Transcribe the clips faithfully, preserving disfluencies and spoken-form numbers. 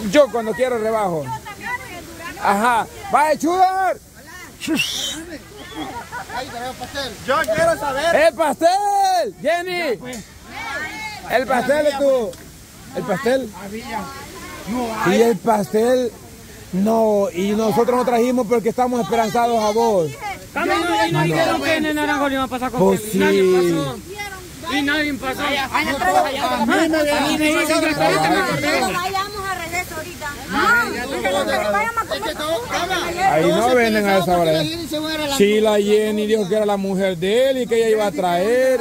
Yo cuando quiero rebajo. Ajá. ¡Vaya, Sugar! Yo quiero saber. ¡El pastel! ¡Jenny! El pastel es tú. ¿El pastel? Y el pastel. No, y nosotros no trajimos porque estamos esperanzados a vos. Y no dijeron que en el naranjo le iba a pasar con Pues sí. Nadie pasó. Y nadie pasó. Vayamos a regreso ahorita. Ahí no venden a esa hora. Sí, la Jenny dijo que era la mujer de él y que ella iba a traer.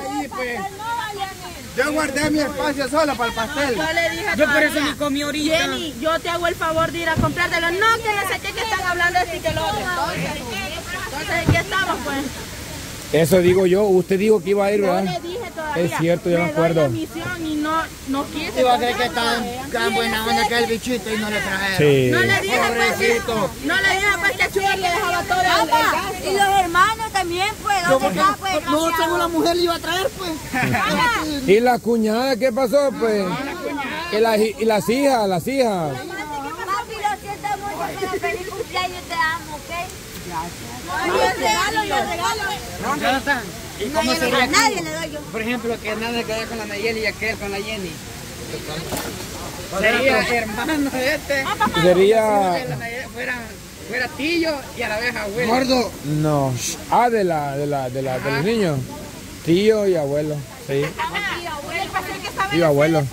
Yo guardé mi espacio solo para el pastel. Yo le dije, Yo por eso ni comí ahorita. Jenny, yo te hago el favor de ir a comprártelo. No, que no sé qué, que están hablando de este que lo otro. Entonces, ¿qué estamos pues? Eso digo yo, usted dijo que iba a ir, Yo ¿verdad? le dije todavía. Es cierto, yo me acuerdo. doy la misión y no, no quise. Iba a creer que tan, tan buena onda que el bichito y no le trajeron. Sí. No le dije pues que, no le dije pues que Sugar le dejaba todo el gas. Y los hermanos también, pues. ¿Dónde está, pues? No, según la mujer le iba a traer, pues. ¿Y la cuñada qué pasó, pues? ¿Y, la, y las hijas, las hijas? Papi, lo siento mucho, pero feliz cumpleaños, te amo, ¿ok? No, yo regalo, yo regalo. Jonathan, ¿y cómo A sería nadie que, le doy yo. por ejemplo, que nada quede con la Nayeli y aquel con la Jenny? Sería hermano este. Sería... Fuera, fuera tío y a la vez abuelo. Gordo. No. Ah, de la, de la, de la, de los niños. Tío y abuelo, sí. Tío, abuelo.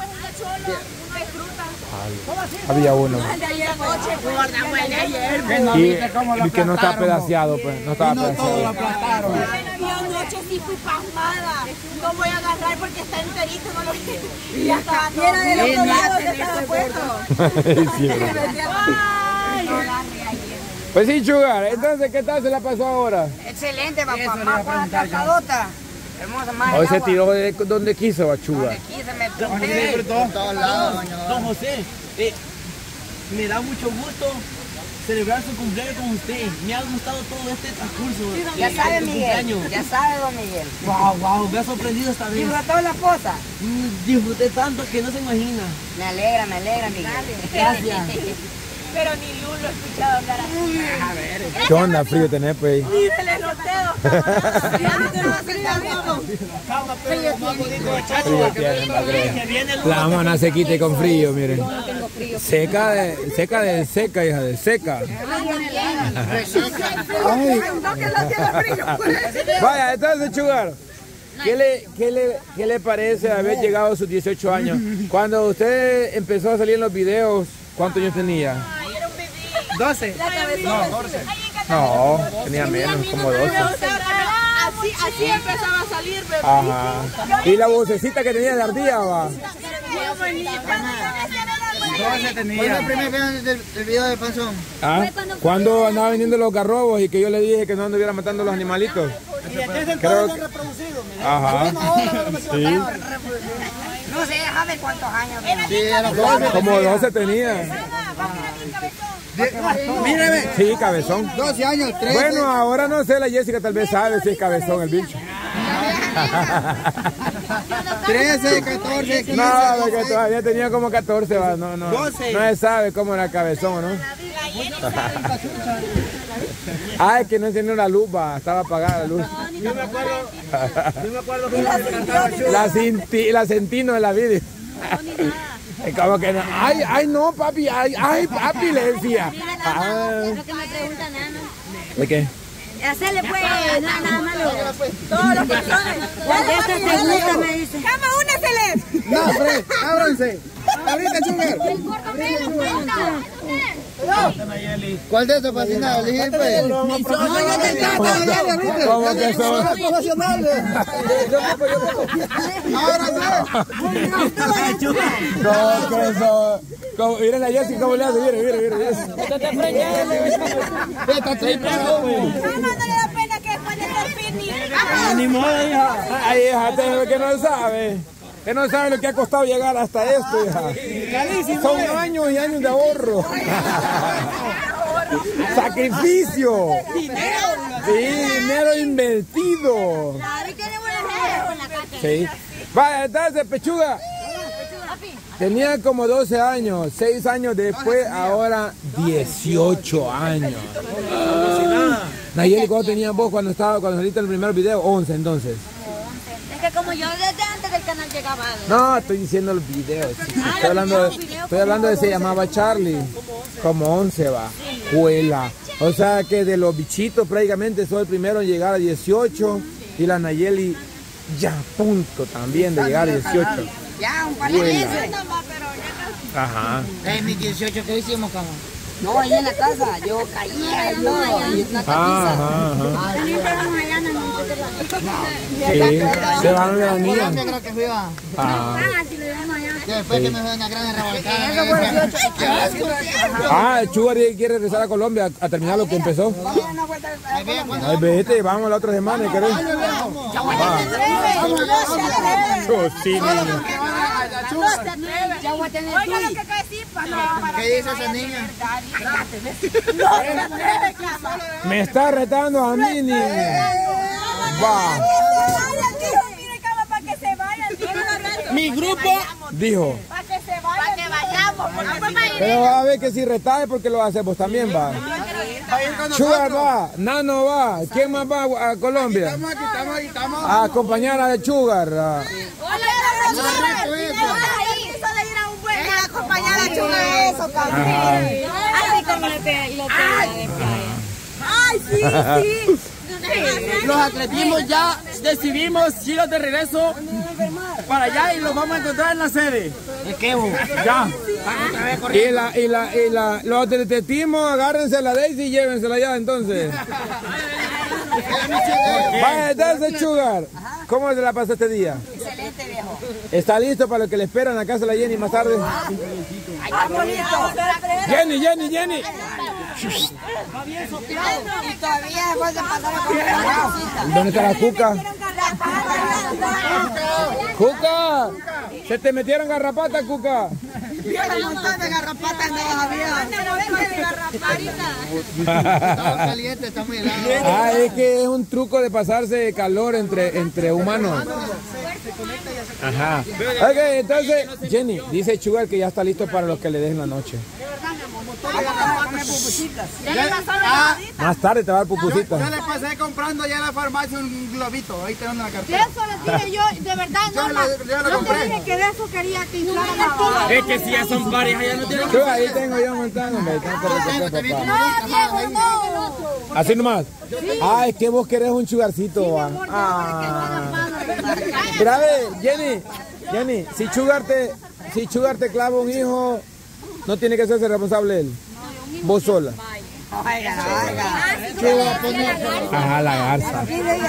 Había uno. Y, y que no estaba pedaceado, pues. No estaba pedaceado. Yo anoche sí fui pasmada. No voy a agarrar porque está enterito. No lo... Y hasta Mira del otro lado que estaba puesto. Sí, pues sí, Sugar. Entonces, ¿qué tal se la pasó ahora? Excelente, papá. Más con la cascadota. Hermosa, más Hoy se tiró de donde quiso, a Sugar. Aquí se me Don, todos lados, Don José, eh, me da mucho gusto celebrar su cumpleaños con usted. Me ha gustado todo este transcurso. Ya eh, sabe, de su Miguel. cumpleaños. Ya sabe, don Miguel. Wow, wow, me ha sorprendido esta vez. ¿Disfrutó la esposa? Mm, Disfruté tanto que no se imagina. Me alegra, me alegra, Miguel. Gracias. Pero ni Lu lo he escuchado hablar así. A ver. ¿Qué onda frío tenés, pues? Ni se le noteo. Frío tiene, no creo. La mano se quite con frío, miren. Seca de, seca de seca, hija de seca. Ay. Vaya, entonces, Sugar, ¿qué le, qué, le, ¿qué le parece haber llegado a sus dieciocho años? Cuando usted empezó a salir en los videos, ¿cuántos años tenía? doce. No, doce. No, tenía menos, como doce. Así, así empezaba a salir, bebé. Ajá. ¿Y la vocecita que tenía de ardilla, va? doce tenía. ¿Cuál fue el primer video del, del video de Panzón? ¿Ah? Cuando andaba vendiendo los garrobos y que yo le dije que no anduviera matando los animalitos. Y desde entonces Creo lo que... han reproducido. Ajá. Sí. No sé, déjame cuántos años. Sí, era doce. Como doce tenía. Míreme. Sí, cabezón. doce años, trece. Bueno, ahora no sé, la Jessica tal vez sabe si es cabezón el bicho. trece, catorce, quince. No, porque todavía tenía como catorce, va. No, no. doce. No se sabe cómo era cabezón, ¿no? Ah, es que no encendió la luz, va. Estaba apagada la luz. Yo me acuerdo, yo me acuerdo que cantaba Sugar. La, cinti, la sentino de la vida. Es como que no. Ay, ay, no, papi. Ay, ay, papi, le decía. Ah. Lo que me preguntan, Nano. ¿De qué? Hacerle pues, nada, nada malo. Todos los personas. ¿Cuál de estas te gusta? Me dice. ¡Cama, únesele! No, Fred, ábranse. Ahorita, Sugar. ¿Cuál de estos fascinados? Elegir, pues. No, yo te encargo. ¿Cómo que son? Profesionales. ¿Cómo que son? Como, miren a Jessica cómo le hace, miren, miren, miren. Cama, no le da pena que después de ser fitness. Ni modo, hija. Ay, hija, te- que no sabe. Que no sabe lo que ha costado llegar hasta esto, hija. Son años y años de ahorro. Sacrificio. Sí, dinero invertido. Ahí tenemos la con la cata. Sí. Vaya, entonces, pechuga. Papi, tenía como doce años, seis años después, ahora dieciocho años. Ah. Nayeli, ¿cuánto tenías vos cuando estaba, cuando saliste en el primer video? once entonces. Es que como yo desde antes del canal llegaba. No, estoy diciendo los videos. Ah, estoy hablando de, estoy hablando de se llamaba Charlie. Como once va. Juela. O sea que de los bichitos prácticamente soy el primero en llegar a dieciocho. Y la Nayeli ya a punto también de llegar a dieciocho. Ya, un par de meses. Ajá. En mis dieciocho, ¿qué hicimos, cabrón? No, ahí en la casa, yo caía en todo, ahí en la Ajá, ajá, ajá. Sí, se van de la niña. creo que fui a... Ah. Después que me fue una gran revolcada. Ah, el Sugar quiere regresar a Colombia a terminar lo que empezó. Ay, vete, vamos la otra semana, ¿querés? Sí, niño. Ya voy a tener ¿Qué dice esa niña? Me está retando a mí, niño. Va. Mi grupo Dijo. Para que se vayan. Para que vayamos. Pero va a ver que si retaje porque lo hacemos también, va. Sugar va, Nano va. ¿Quién más va a Colombia? Estamos aquí, estamos aquí, estamos. A acompañar a Sugar. Hola, acompañar a Chuga a eso, cabrón. Así como le pega y lo pega de playa. Ay, sí, sí. Los atletismos ya decidimos giros de regreso para allá y los vamos a encontrar en la sede. ¿De qué, vos? Ya. Y la, y la, y la, los atletismos, agárrense la Daisy y llévensela allá entonces. Vaya, entonces, Sugar, ¿cómo se la pasó este día? Excelente, viejo. ¿Está listo para lo que le esperan a casa de la Jenny más tarde? Jenny, Jenny, Jenny. Y todavía después de pasar a comer la cosita. ¿Dónde está la Cuca? ¡Cuca! ¿Se te metieron garrapatas, Cuca? Un montón de garrapatas no había. Está caliente, está muy helado. Ah, es que es un truco de pasarse de calor entre, entre humanos. Ajá. Ok, entonces, Jenny, dice Sugar que ya está listo para lo que le den la noche. Más tarde te va a dar pupusita. Yo le pasé comprando ya en la farmacia un globito. Ahí tengo una cartera. Eso le dije yo, de verdad, Yo no, lo- yo lo yo compré. te dije que de eso quería que inflara la bola. Es que si ya son parejas, ya no tienen Sugar, ahí tengo yo montando, me tengo que recoger, papá. No, Diego, no. Así nomás. Ah, es que vos querés un Sugarcito, va. Ah. Mira, a ver, Jenny, Jenny, si Sugar te, si Sugar te clava un hijo, no tiene que hacerse responsable él. Vos sola. Ajá, la garza.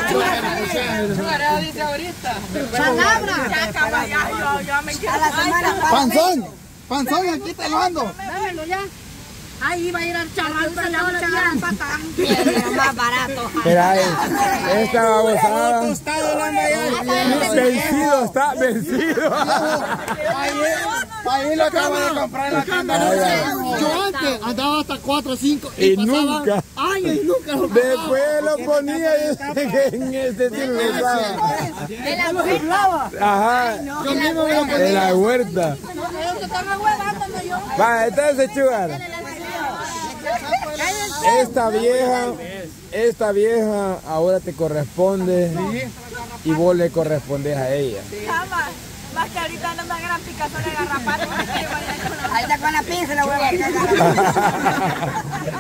dice ahorita. Palabra. A la semana. Panzón, panzón, aquí te lo ando. Dámelo ya. Ahí va a ir al chaval, se le va a echar a patán. Más barato. Mira, eh, esta babosada. Tostado hablando allá. Vencido, está vencido. Ahí, ahí lo acabo de comprar en la tienda. Yo antes andaba hasta cuatro o cinco Y nunca. años y nunca lo Después lo ponía y que en este tiro lo usaba. De la huerta. Ajá, Yo mismo me lo ponía. de la huerta. Ellos se están aguantando yo. Va, entonces, Sugar. Esta vieja, esta vieja ahora te corresponde y vos le correspondes a ella. Jamás. Más que ahorita anda una gran picazón de garrapata. Ahí está con la pinza la hueva.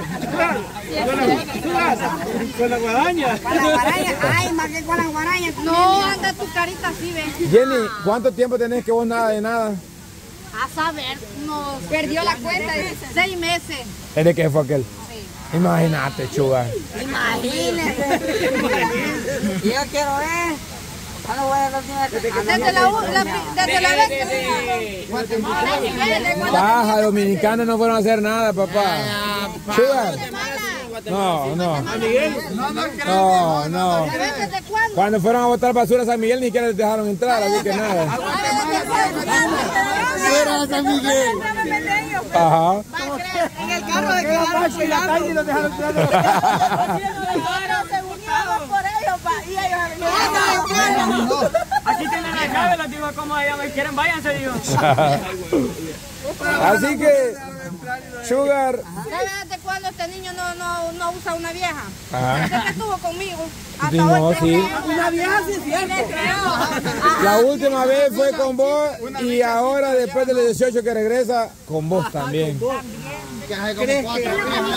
con la guadaña. Con la guaraña. Ay, más que con la guaraña. No, anda tu carita así, ve. Jenny, ¿cuánto tiempo tenés que vos nada de nada? A saber, nos perdió la cuenta de seis meses. ¿Desde qué fue aquel? Imagínate, Sugar. Imagínese. Yo quiero ver. ¿Cuándo voy a la última vez? Desde la, u- la, desde la vez que Baja, dominicanos no fueron a hacer nada, papá. Sugar. No, no. No, no. ¿Desde cuándo? Cuando fueron a botar basura a San Miguel ni siquiera les dejaron entrar, así que nada. Fuera de San Miguel. Ajá. En el carro de quedaron Y la calle lo dejaron entrar. se unieron por ellos, pa, y ellos No, Aquí tienen la llave, les digo cómo allá quieren, váyanse, digo. Así que, Sugar. ¿Sabes desde cuándo este niño no, no, no usa una vieja? Ajá. Desde que estuvo conmigo. Hasta Sí, no, hoy sí. una vieja sí es cierto. La última vez fue con vos y ahora después de los dieciocho que regresa, con vos también. Que hace como cuatro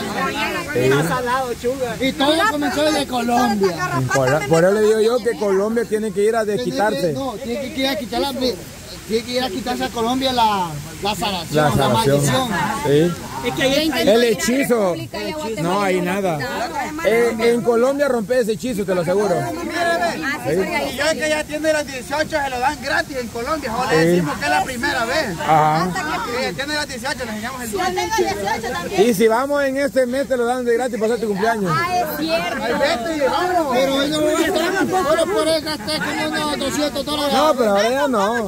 Sí. Y todo comenzó desde Colombia. Por, por eso le digo yo que Colombia tiene que ir a desquitarse. No, tiene que ir a quitar la, tiene que ir a quitarse a Colombia la, la sanación, La la, sanación. maldición. Sí. El hechizo. No hay nada. En, en Colombia rompe ese hechizo, te lo aseguro. Y yo es que ya tiene los dieciocho, se lo dan gratis en Colombia. O le Sí. decimos que es la primera vez. Ajá. Sí, tiene los dieciocho, le enseñamos el Yo tengo dieciocho también. Y si vamos en este mes te lo dan de gratis para hacer tu cumpleaños. Ah, es cierto. Ay, vete y vámonos. Pero hoy no lo gastamos. Solo por eso gasté como unos doscientos dólares. No, pero ahora ya no.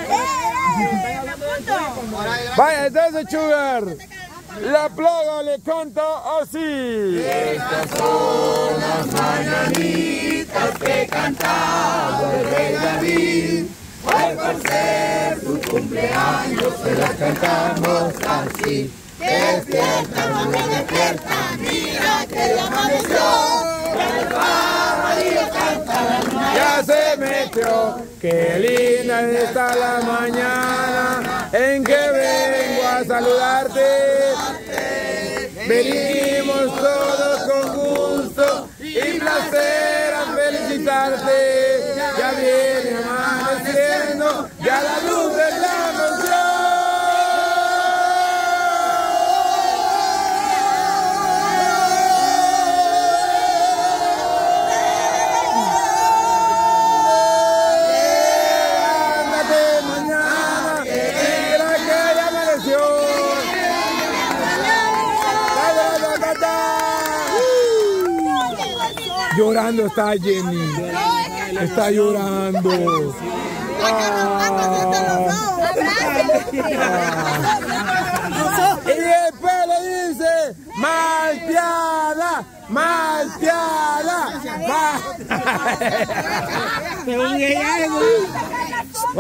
Vaya, entonces, Sugar. La plaga le canta así. Estas son las mañanitas que cantaba el rey David. Hoy por ser su cumpleaños se las cantamos así. Despierta, mami, despierta, mira que ya amaneció. El pajarillo canta la mañana. Ya se metió, qué linda está la mañana en que vengo a saludarte. Venimos todos con gusto y placer a felicitarte. Ya viene amaneciendo, ya la luz de la noche. Ándate mañana, mira que ya amaneció. Llorando está Jenny. Está llorando. Ah. Y después le dice, malteada, malteada.